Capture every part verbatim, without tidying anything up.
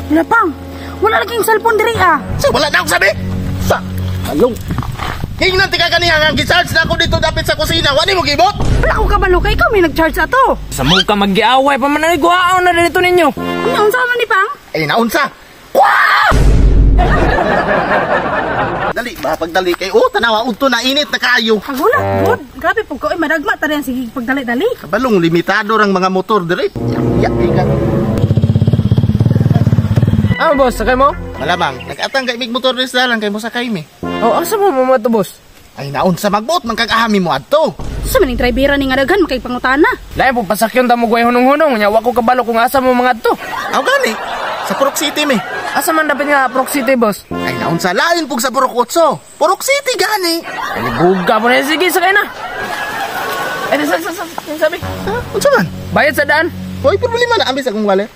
Wala pang. Wala lagi yung cellphone diri ah. Sa wala na akong sabi. Sa along. Hingnan tika kaniya nga gi-charge na ako dito dapat sa kusina. Wani mo gibot? Wala ko kabalo kay ikaw may nag-charge ato. Sa mo ka mag-giaway pa man guwaon na dito ninyo. Ano unsa man ni pang? Ay naunsa. Kwaa! Dali ba pagdali kay oh tanawa udto na init na kayo. Agula, good. Grabe pug ko ay madagma ta rin sige pagdali-dali. Kabalong limitado rang mga motor dire. Ya ka. Ah, boss, sakay mo? Malamang, nag-atang kay mig motor rin lang kay mo sakay mi. Oh, asa mo mo to, boss? Ay naon sa magbuot man kag-ahami mo adto. Sa maning drivera ni nga daghan makay pangutana. Lain po pasakyon ta mo guay hunong-hunong nya wa ko kabalo kung asa mo mga to. Aw gani sa Purok City mi. Asa man dapat nga Purok City, boss? Ay naon sa lain pug sa Purok Otso. Purok City gani. Ay buga mo na sige sakay na. Ay sa sa sa sabi. Ha? Unsa man? Bayad sa daan. Hoy problema na ambis akong wallet.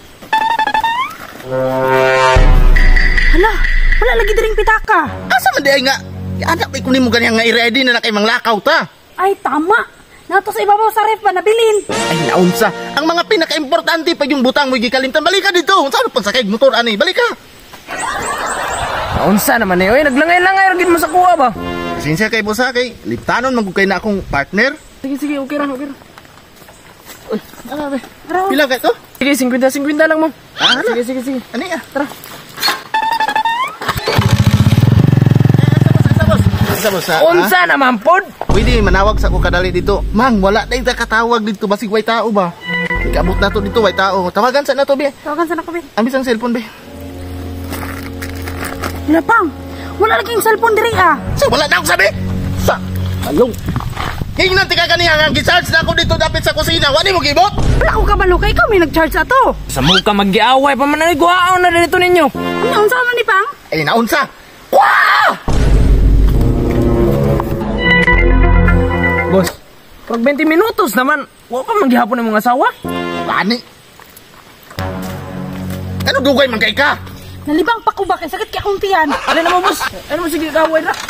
Hala, wala lagi diring pitaka. Asa man di ay nga anak may kunin mo ganyan nga i-ready na na kay manglakaw ta. Ay tama. Nato sa ibabaw sa ref ba nabilin. Ay naunsa, ang mga pinaka-importante pa yung butang mo gikalimtan. Balik ka dito. Unsa pa sakay motor ani? Balik ka. Unsa naman eh, oy naglangay-langay ra gid mo sa kuha ba? Sinsya kay bosa kay liptanon man gud kay na akong partner. Sige sige, okay ra, okay ra. Uy, ara be. Pila ka to? Sige, fifty fifty lang mo. Ah, sige sige sige. Ani ah. Tara. Sa bosa. Unsa naman pod? Pwede manawag sa ko kadali dito. Mang, wala na ita katawag dito basig way tao ba? Ikabot na to dito way tao. Tawagan sa na to be. Tawagan sa nako be. Ambis ang cellphone be. Wala pang. Wala lagi yung cellphone diri ah. Sa wala na akong sabi. Sa along. Hingnan tika kaniya nga gi-charge na ako dito dapat sa kusina. Wani mo gibot? Wala ko kabalo kay ikaw may nag-charge ato. Sa mo ka mag-giaway pa man guwaon na dito ninyo. Ano unsa man ni pang? Ay naunsa. Kwaa! Boss, pag twenty minutos naman, wa pa maghihapon ng mga asawa. Bani. Ano dugay man kay ka? Nalibang pa ko ba kay sakit kay akong tiyan. Ano naman, boss? Ano mo sige kaway ra?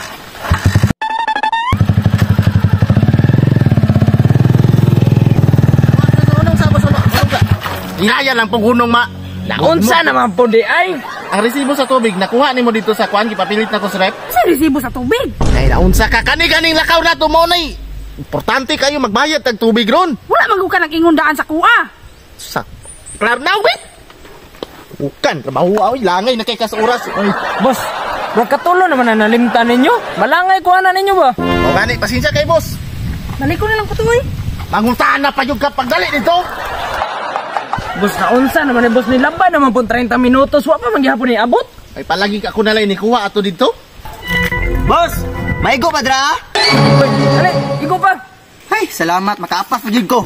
Inaya lang pong hunong ma. Unsa naman po di ay? Ang resibo sa tubig nakuha nimo dito sa kuan gipapilit na ko sa rep. Sa resibo sa tubig. Ay naunsa ka kani-ganing lakaw na to mo nay. Importante kayo magbayad tag tubig ron. Wala man ka nag-ingundaan sa kuha. Sa klar na wit. Ukan trabaho ay langay na kay ka sa oras. Ay, boss, magkatulo naman na nalimtan ninyo. Malangay kuha na ninyo ba? O gani pasensya kay boss. Dali ko na lang kutoy. Manguntahan na pa yung kapag dali dito. Boss, naunsa naman ni boss nilaba naman po thirty minutos. Wa pa maghihapon ni abot. Ay palagi ka ko na lang ni kuha ato dito. Boss, maigo pa dra? Uy, ali, igo pa. Ay, salamat, makaapas pa jud ko.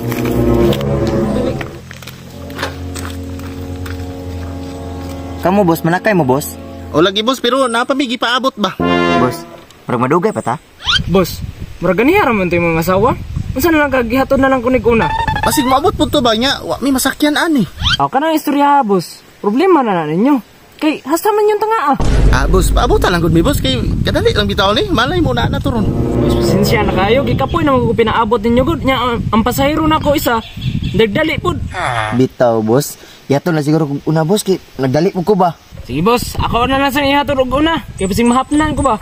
Kamu boss, manakay mo boss? O lagi boss pero napamigi paabot ba? Boss, murag madugay pa ta? Boss, murag ganiya ra man to yung mga asawa. Unsa na lang kagihatod na lang kunig una? Pasig maabot po to ba niya? Wa may masakyan ani. Aw kana istorya boss. Problema na na ninyo. Kay hasta man yung tanga ah. Ah boss, paabot lang gud mi boss kay kadali lang bitaw ni. Malay mo na na turon. Boss, pasensya na kayo. Gikapoy na ko pinaabot ninyo gud. Nya ang, ang pasahero na ko isa. Dagdali pud. Bitaw boss, yato na siguro kung una boss, kay nagdali mo ko ba? Sige boss, ako na lang sa ihatod og una. Kay pasing mahapnan ko ba?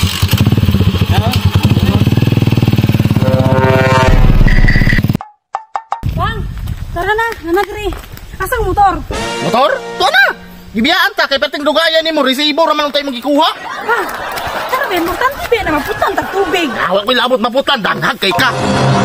Bang, tara na, nanagri. Asang motor? Motor? To na. Gibiyaan ta kay perting dugayan nimo resibo ra man tay mo gikuha. Ha? Tara ben, importante ben na maputan tag tubig. Awak ko'y labot maputan danghag kay ka.